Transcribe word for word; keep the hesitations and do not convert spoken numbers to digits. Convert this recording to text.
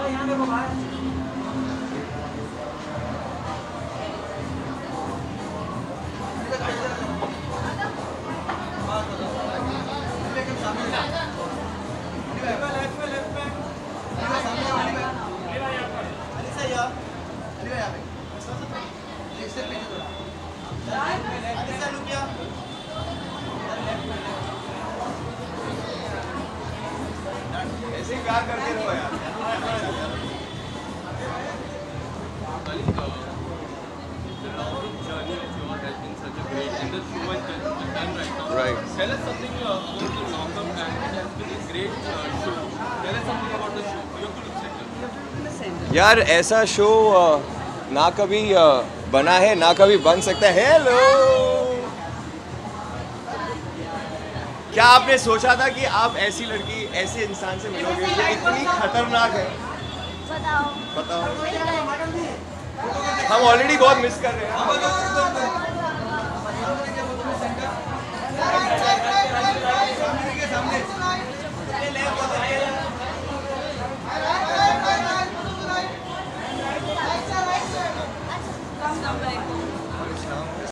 ऐसे ही प्यार करते रहो यार। Right. Tell us something uh, about the long term plan. It has been a great uh, show. Tell us something about the show. You have to look center. यार ऐसा show ना कभी बना है ना कभी बन सकता है। हेलो, क्या आपने सोचा था कि आप ऐसी लड़की ऐसे इंसान से मिलोगे जो इतनी खतरनाक है? बताओ बताओ। हम ऑलरेडी बहुत मिस कर रहे हैं।